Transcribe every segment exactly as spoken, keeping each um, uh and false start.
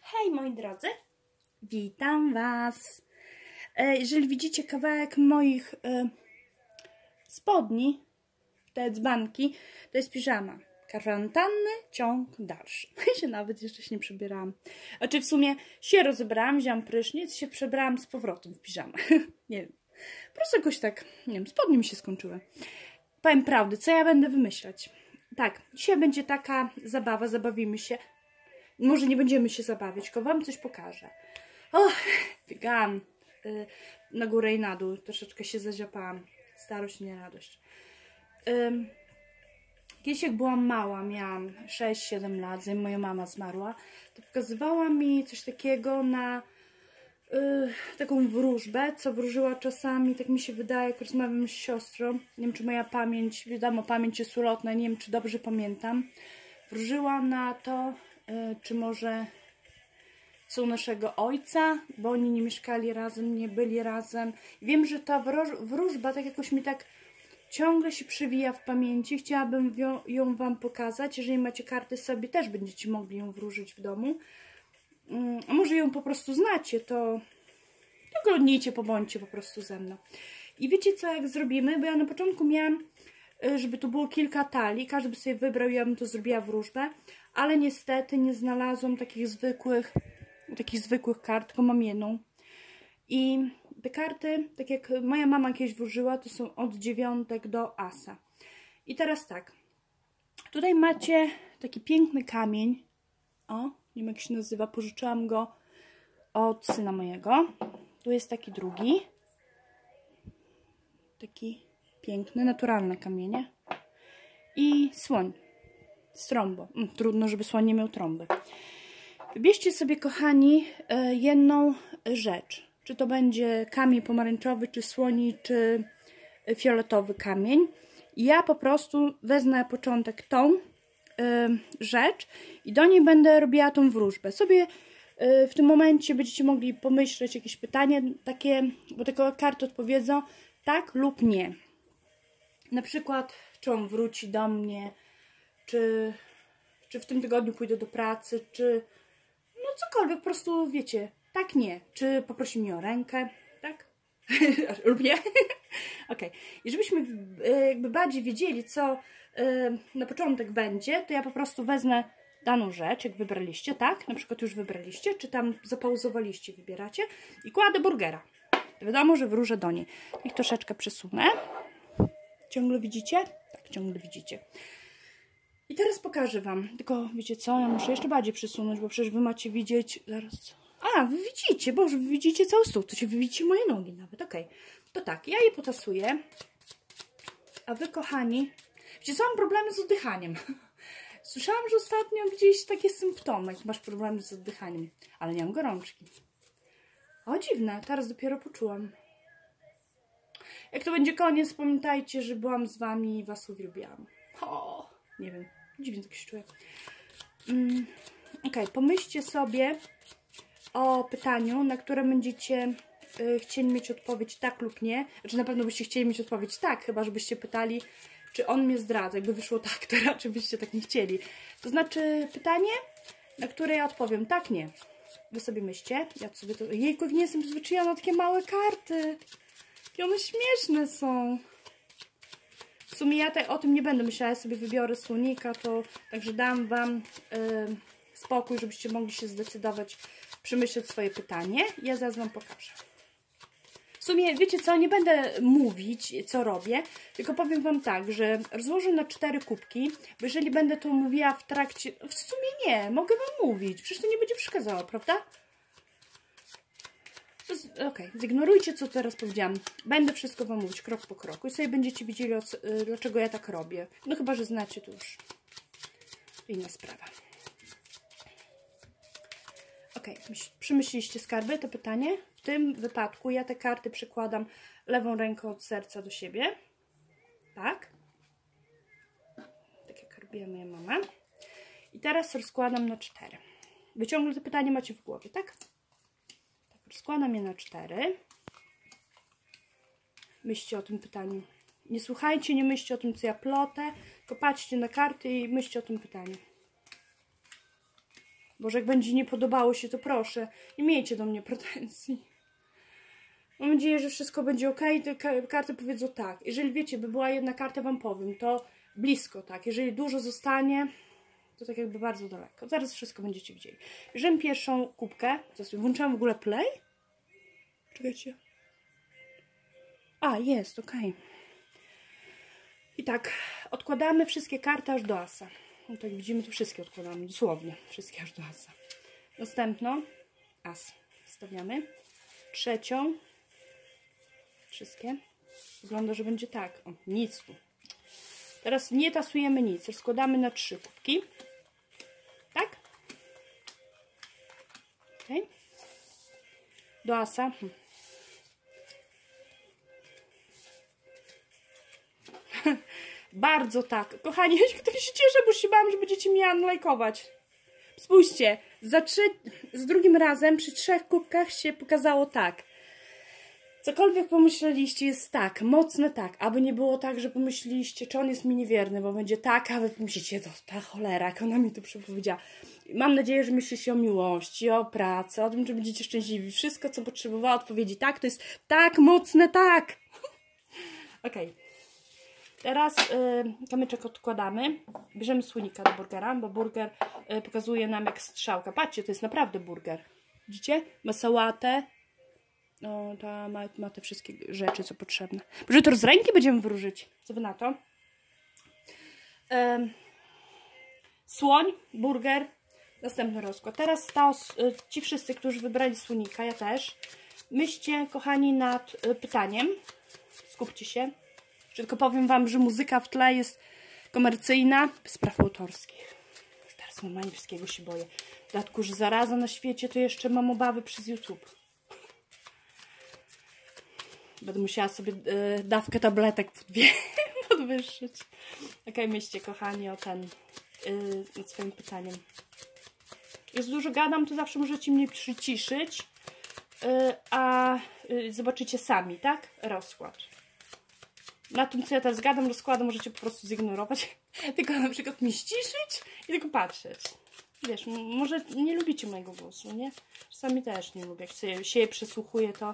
Hej moi drodzy, witam was. Jeżeli widzicie kawałek moich e, spodni, te dzbanki, to jest piżama. Kwarantanny, ciąg dalszy. Ja się nawet jeszcze się nie przebierałam. Znaczy w sumie się rozebrałam, wziąłam prysznic, się przebrałam z powrotem w piżamę. Nie wiem, po prostu jakoś tak, nie wiem, spodnie mi się skończyły. Powiem prawdę, co ja będę wymyślać. Tak, dzisiaj będzie taka zabawa, zabawimy się. Może nie będziemy się zabawiać, tylko wam coś pokażę. O, biegałam y, na górę i na dół. Troszeczkę się zaziapałam. Starość, nie radość. Y, kiedyś jak byłam mała, miałam sześć siedem lat, zanim moja mama zmarła, to pokazywała mi coś takiego na y, taką wróżbę, co wróżyła czasami, tak mi się wydaje, jak rozmawiam z siostrą. Nie wiem, czy moja pamięć, wiadomo, pamięć jest ulotna, nie wiem, czy dobrze pamiętam. Wróżyła na to, czy może są naszego ojca, bo oni nie mieszkali razem, nie byli razem. Wiem, że ta wróżba tak jakoś mi tak ciągle się przywija w pamięci. Chciałabym ją wam pokazać. Jeżeli macie karty sobie, też będziecie mogli ją wróżyć w domu. A może ją po prostu znacie, to oglądnijcie, pobądźcie po prostu ze mną. I wiecie co, jak zrobimy? Bo ja na początku miałam, żeby tu było kilka talii, każdy by sobie wybrał, ja bym to zrobiła wróżbę, ale niestety nie znalazłam takich zwykłych, takich zwykłych kart, tylko mam jedną. I te karty, tak jak moja mama kiedyś wróżyła, to są od dziewiątek do asa. I teraz tak, tutaj macie taki piękny kamień, o, nie wiem jak się nazywa, pożyczyłam go od syna mojego. Tu jest taki drugi, taki piękny, naturalne kamienie i słoń z trąbą. Mm, trudno, żeby słoń nie miał trąby. Wybierzcie sobie, kochani, jedną rzecz. Czy to będzie kamień pomarańczowy, czy słoni, czy fioletowy kamień. Ja po prostu wezmę na początek tą y, rzecz i do niej będę robiła tą wróżbę. Sobie y, w tym momencie będziecie mogli pomyśleć jakieś pytanie takie, bo tylko karty odpowiedzą tak lub nie. Na przykład, czy on wróci do mnie, czy, czy w tym tygodniu pójdę do pracy, czy no cokolwiek, po prostu wiecie, tak, nie. Czy poprosi mnie o rękę, tak? Lub nie? Okej. I żebyśmy jakby bardziej wiedzieli, co na początek będzie, to ja po prostu wezmę daną rzecz, jak wybraliście, tak? Na przykład już wybraliście, czy tam zapauzowaliście, wybieracie i kładę burgera. Wiadomo, że wróżę do niej. Ich troszeczkę przesunę. Ciągle widzicie? Tak, ciągle widzicie. I teraz pokażę wam. Tylko wiecie co? Ja muszę jeszcze bardziej przesunąć, bo przecież wy macie widzieć... Zaraz... A, wy widzicie, boże, wy widzicie cały stół. To się wy widzicie moje nogi nawet. Okej. Okay. To tak, ja je potasuję. A wy, kochani... Wiecie co? Mam problemy z oddychaniem. Słyszałam, że ostatnio gdzieś takie symptomy, jak masz problemy z oddychaniem. Ale nie mam gorączki. O, dziwne. Teraz dopiero poczułam. Jak to będzie koniec, pamiętajcie, że byłam z wami i was uwielbiałam. O, nie wiem, dziwnie tak się czuję. Mm, ok, pomyślcie sobie o pytaniu, na które będziecie y, chcieli mieć odpowiedź tak lub nie. Znaczy na pewno byście chcieli mieć odpowiedź tak, chyba żebyście pytali, czy on mnie zdradza. Jakby wyszło tak, to raczej byście tak nie chcieli. To znaczy pytanie, na które ja odpowiem tak, nie. Wy sobie myślcie, ja sobie to... Jejku, nie jestem przyzwyczajona na takie małe karty. I one śmieszne są. W sumie ja te, o tym nie będę myślała, ja sobie wybiorę słonika, to także dam wam y, spokój, żebyście mogli się zdecydować, przemyśleć swoje pytanie. Ja zaraz wam pokażę. W sumie, wiecie co, nie będę mówić, co robię, tylko powiem wam tak, że rozłożę na cztery kubki, bo jeżeli będę to mówiła w trakcie... W sumie nie, mogę wam mówić, przecież to nie będzie przeszkadzało, prawda? Okej, okay. Zignorujcie, co teraz powiedziałam. Będę wszystko wam mówić krok po kroku i sobie będziecie widzieli, o co, y, dlaczego ja tak robię. No chyba, że znacie, to już inna sprawa. Okej, okay. Przemyśleliście, skarby, to pytanie? W tym wypadku ja te karty przykładam lewą ręką od serca do siebie. Tak? Tak jak robiła moja mama. I teraz rozkładam na cztery. Wy ciągle te pytanie macie w głowie, tak? Składam je na cztery. Myślcie o tym pytaniu. Nie słuchajcie, nie myślcie o tym, co ja plotę, tylko patrzcie na karty i myślcie o tym pytaniu. Boże, jak będzie nie podobało się, to proszę, nie miejcie do mnie pretensji. Mam nadzieję, że wszystko będzie ok, te karty powiedzą tak. Jeżeli wiecie, by była jedna karta, wam powiem, to blisko tak. Jeżeli dużo zostanie, to tak jakby bardzo daleko. Zaraz wszystko będziecie widzieli. Bierzemy pierwszą kubkę. Włączam w ogóle play? Czekajcie. A, jest, ok. I tak, odkładamy wszystkie karty aż do asa. No tak widzimy, tu wszystkie odkładamy, dosłownie. Wszystkie aż do asa. Następną, as. Stawiamy. Trzecią. Wszystkie. Wygląda, że będzie tak. O, nic tu. Teraz nie tasujemy nic. Rozkładamy na trzy kubki. Tak? Okay. Do asa. Hm. Bardzo tak. Kochani, ja tak się cieszę, bo się bałam, że będziecie mnie unlajkować. Spójrzcie, za trzy, z drugim razem przy trzech kubkach się pokazało tak. Cokolwiek pomyśleliście jest tak, mocne tak, aby nie było tak, że pomyśleliście, czy on jest mi niewierny, bo będzie tak, a wy pomyślicie, to ta cholera, jak ona mi to przepowiedziała. Mam nadzieję, że myślicie o miłości, o pracy, o tym, że będziecie szczęśliwi. Wszystko, co potrzebowała odpowiedzi tak, to jest tak, mocne tak. Okej. Okay. Teraz y, kamyczek odkładamy. Bierzemy słonika do burgera, bo burger y, pokazuje nam jak strzałka. Patrzcie, to jest naprawdę burger. Widzicie? Ma sałatę. No, ta ma, ma te wszystkie rzeczy, co potrzebne. Może to z ręki będziemy wróżyć. Co wy na to? Ym, słoń, burger. Następny rozkład. Teraz ta, y, ci wszyscy, którzy wybrali słonika, ja też. Myślcie, kochani, nad y, pytaniem. Skupcie się. Tylko powiem wam, że muzyka w tle jest komercyjna, bez praw autorskich. Już teraz normalnie wszystkiego się boję. W dodatku, że zaraza na świecie, to jeszcze mam obawy przez YouTube. Będę musiała sobie y, dawkę tabletek podwyższyć. Ok, myślcie, kochani, o ten y, nad swoim pytaniem. Jest dużo gadam, to zawsze możecie mnie przyciszyć, y, a y, zobaczycie sami, tak? Rozkład. Na tym, co ja teraz gadam, rozkładam, możecie po prostu zignorować. Tylko na przykład mi ściszyć i tylko patrzeć. Wiesz, może nie lubicie mojego głosu, nie? Czasami też nie lubię. Jak się, się je przysłuchuję, to...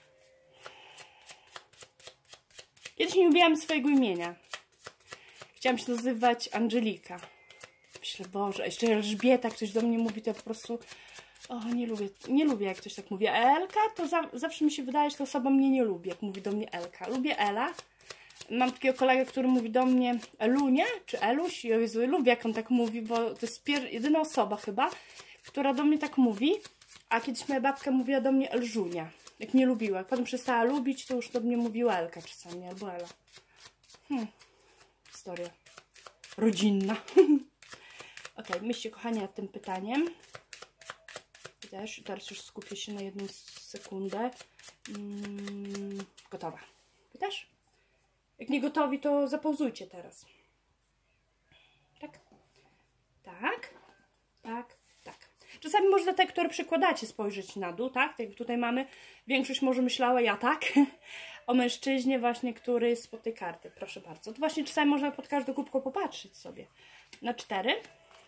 Kiedyś nie lubiłam swojego imienia. Chciałam się nazywać Angelika. Myślę, Boże, jeszcze Elżbieta, ktoś do mnie mówi, to ja po prostu... O, nie lubię, nie lubię, jak ktoś tak mówi. A Elka, to za, zawsze mi się wydaje, że ta osoba mnie nie lubi, jak mówi do mnie Elka. Lubię Ela. Mam takiego kolegę, który mówi do mnie Elunia, czy Eluś. I o Jezu, lubię, jak on tak mówi, bo to jest jedyna osoba chyba, która do mnie tak mówi. A kiedyś moja babka mówiła do mnie Elżunia, jak nie lubiła. Jak potem przestała lubić, to już do mnie mówiła Elka czasami, albo Ela. Hmm. Historia rodzinna. Ok, myślcie, kochani, nad tym pytaniem. Też, teraz już skupię się na jedną sekundę. Mm, gotowa. Wy też? Jak nie gotowi, to zapauzujcie teraz. Tak? Tak? Tak? Tak. Czasami można te, które przykładacie, spojrzeć na dół, tak? Tak jak tutaj mamy, większość może myślała, ja tak, o mężczyźnie właśnie, który jest spod tej karty. Proszę bardzo. To właśnie czasami można pod każdą kubką popatrzeć sobie. Na cztery.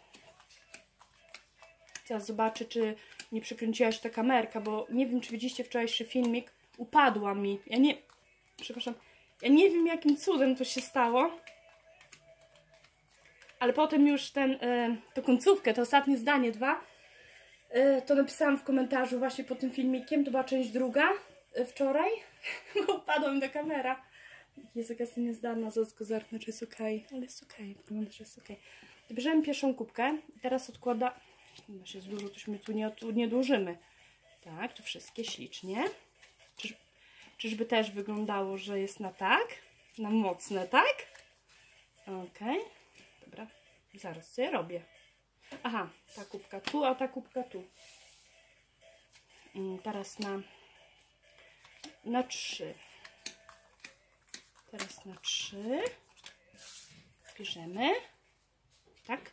Teraz zobaczę, czy nie przykręciła się ta kamerka, bo nie wiem, czy widzieliście wczorajszy filmik. Upadła mi. Ja nie... Przepraszam. Ja nie wiem, jakim cudem to się stało. Ale potem już ten, y, tą końcówkę, to ostatnie zdanie, dwa, y, to napisałam w komentarzu właśnie pod tym filmikiem. To była część druga y, wczoraj. Bo upadła mi ta kamera. Jest jakaś niezdana, zaraz zerknę, czy jest ok. Ale jest ok, wygląda, że jest ok. Bierzemy pierwszą kubkę i teraz odkłada... No się dużo, tośmy tu nie, tu nie dłużymy. Tak, to wszystkie ślicznie. Czyż, czyżby też wyglądało, że jest na tak? Na mocne, tak? Ok. Dobra, zaraz co ja robię. Aha, ta kubka tu, a ta kubka tu. Teraz na na trzy. Teraz na trzy. Bierzemy. Tak?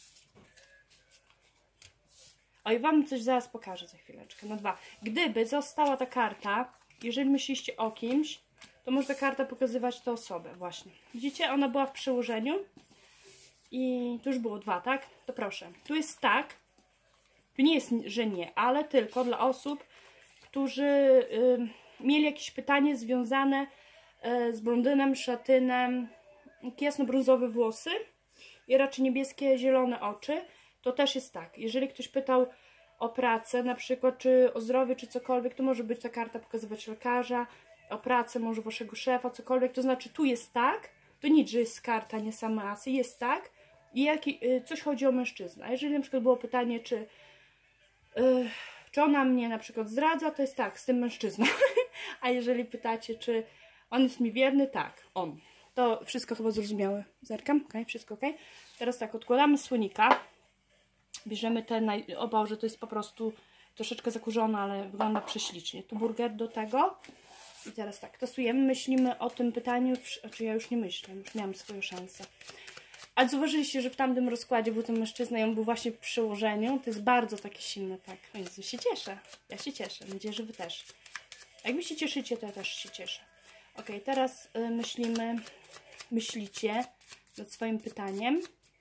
O, i wam coś zaraz pokażę za chwileczkę. Na dwa. Gdyby została ta karta, jeżeli myśliście o kimś, to może ta karta pokazywać tę osobę. Właśnie. Widzicie? Ona była w przełożeniu. I tu już było dwa, tak? To proszę. Tu jest tak. To nie jest, że nie, ale tylko dla osób, którzy y, mieli jakieś pytanie związane y, z blondynem, szatynem, jasno-brązowe włosy i raczej niebieskie, zielone oczy. To też jest tak. Jeżeli ktoś pytał o pracę, na przykład, czy o zdrowie, czy cokolwiek, to może być ta karta pokazywać lekarza, o pracę, może waszego szefa, cokolwiek. To znaczy, tu jest tak, to nic, że jest karta, nie same asy, jest tak i jaki, y, coś chodzi o mężczyznę. A jeżeli na przykład było pytanie, czy, y, czy ona mnie na przykład zdradza, to jest tak, z tym mężczyzną. A jeżeli pytacie, czy on jest mi wierny, tak, on. To wszystko chyba zrozumiałe. Zerkam, ok, wszystko ok. Teraz tak, odkładamy słonika. Bierzemy ten, o Boże, to jest po prostu troszeczkę zakurzone, ale wygląda prześlicznie. Tu burger do tego. I teraz tak, testujemy, myślimy o tym pytaniu, znaczy ja już nie myślę, już miałam swoją szansę. Ale zauważyliście, że w tamtym rozkładzie był ten mężczyzna i on był właśnie w przełożeniu. To jest bardzo takie silne, tak. Więc się cieszę. Ja się cieszę. Mam nadzieję, że wy też. Jak wy się cieszycie, to ja też się cieszę. Ok, teraz y, myślimy, myślicie nad swoim pytaniem.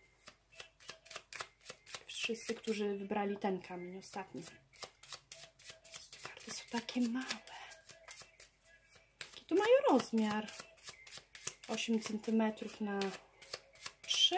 Wszyscy, którzy wybrali ten kamień ostatni. Te karty są takie małe. Jaki to mają rozmiar? osiem centymetrów na trzy.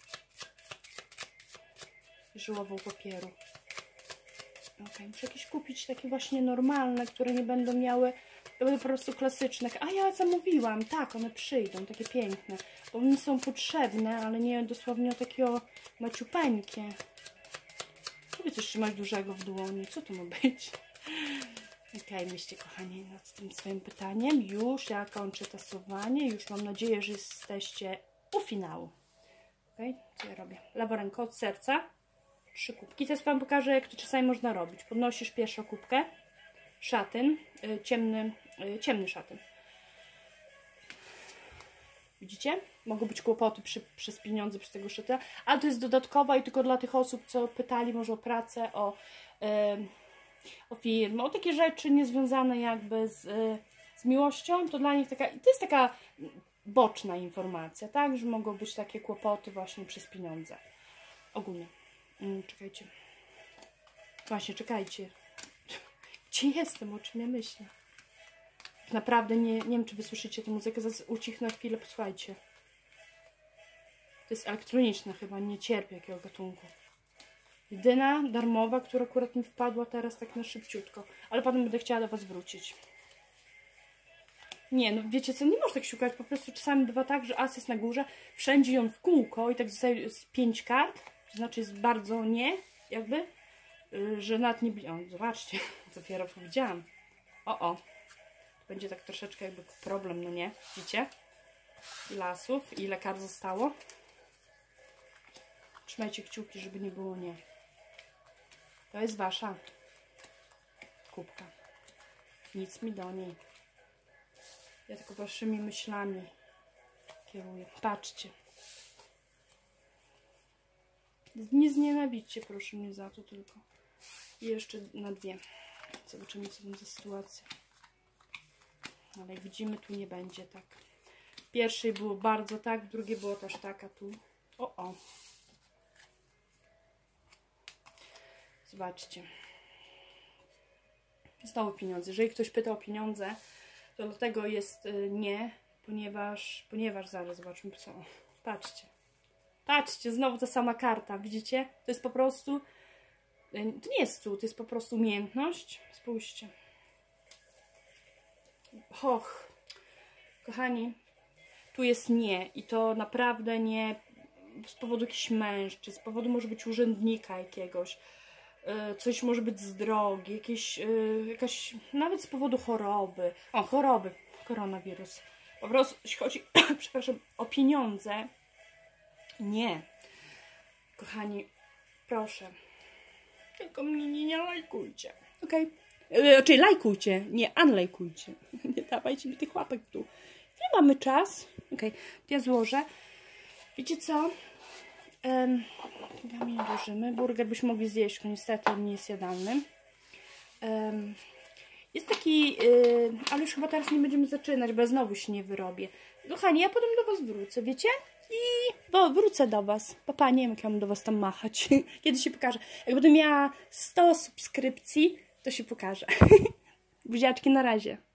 Żyłową papieru. Ok, muszę jakieś kupić takie właśnie normalne, które nie będą miały, to będą po prostu klasyczne. A ja zamówiłam, tak, one przyjdą, takie piękne. Bo mi są potrzebne, ale nie dosłownie takiego maciupeńkie. Lubię coś trzymać dużego w dłoni. Co to ma być? Okej, okay, myślcie, kochani, nad tym swoim pytaniem. Już ja kończę tasowanie. Już mam nadzieję, że jesteście u finału. Okej, okay, co ja robię? Lewa ręka od serca. Trzy kubki. Teraz wam pokażę, jak to czasami można robić. Podnosisz pierwszą kubkę. Szatyn. Yy, ciemny, yy, ciemny szatyn. Widzicie? Mogą być kłopoty przy, przez pieniądze, przez tego szatyna. Ale to jest dodatkowa i tylko dla tych osób, co pytali może o pracę, o, yy, o firmę, o takie rzeczy niezwiązane jakby z, yy, z miłością. To dla nich taka, to jest taka boczna informacja, tak? Że mogą być takie kłopoty właśnie przez pieniądze. Ogólnie. Hmm, czekajcie. Właśnie, czekajcie. Gdzie jestem? O czym ja myślę? Naprawdę nie, nie wiem, czy wy słyszycie tę muzykę. Zaraz ucichnę chwilę, posłuchajcie. To jest elektroniczna chyba, nie cierpię jakiego gatunku. Jedyna, darmowa, która akurat mi wpadła teraz tak na szybciutko. Ale potem będę chciała do was wrócić. Nie, no wiecie co, nie można tak szukać. Po prostu czasami bywa tak, że as jest na górze, wszędzie ją w kółko i tak zostaje z pięć kart. To znaczy jest bardzo nie, jakby, yy, że nad nie... O, zobaczcie, dopiero powiedziałam. O, o. Będzie tak troszeczkę jakby problem, no nie? Widzicie? Ile asów, ile kart zostało. Trzymajcie kciuki, żeby nie było nie. To jest wasza kubka. Nic mi do niej. Ja tylko waszymi myślami kieruję. Patrzcie. Nie znienawidźcie, proszę mnie za to tylko. I jeszcze na dwie. Zobaczymy, co tam za sytuacja. Ale jak widzimy, tu nie będzie tak. W pierwszej było bardzo tak, w drugiej było też tak, a tu... O, o. Zobaczcie. Znowu pieniądze. Jeżeli ktoś pyta o pieniądze, to dlatego jest y, nie, ponieważ, ponieważ zaraz zobaczmy co. Patrzcie. Patrzcie, znowu ta sama karta, widzicie? To jest po prostu, y, to nie jest cud, to jest po prostu umiejętność. Spójrzcie. Och, kochani, tu jest nie i to naprawdę nie z powodu jakichś mężczyzn, z powodu może być urzędnika jakiegoś, coś może być z drogi, jakieś, jakaś, nawet z powodu choroby, o choroby, koronawirus, po prostu jeśli chodzi, przepraszam, o pieniądze, nie, kochani, proszę, tylko mnie nie, nie lajkujcie, okej? Okay. Czyli lajkujcie, nie unlajkujcie. Nie dawajcie mi tych łapek w dół. Nie mamy czas. Ok, ja złożę. Wiecie co? Um, nie dłużymy. Burger byśmy mogli zjeść, tylko niestety on nie jest jadalny. Um, jest taki, yy, ale już chyba teraz nie będziemy zaczynać, bo ja znowu się nie wyrobię. Kochani, ja potem do was wrócę, wiecie? i bo wrócę do Was. Papa, nie wiem, jak ja mam do Was tam machać. Kiedy się pokażę. Jak będę miała sto subskrypcji, to się pokażę. Buziaczki, na razie.